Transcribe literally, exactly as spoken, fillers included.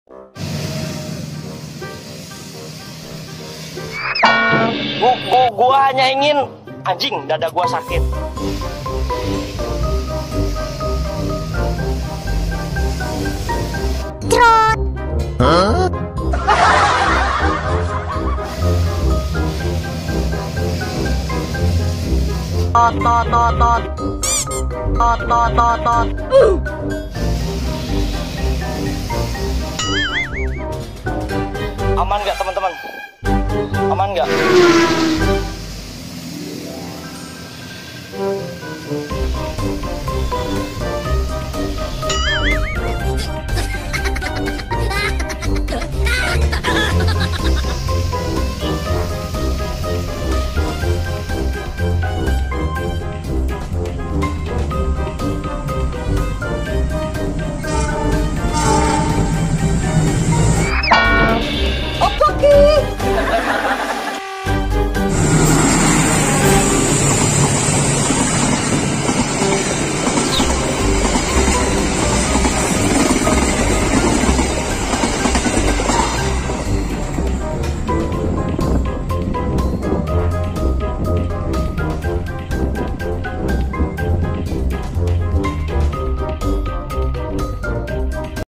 Gua, gua, gua hanya ingin anjing dada gua sakit. Trot. Hah? Tot tot tot tot. Tot tot tot tot. Aman nggak teman-teman? Aman nggak?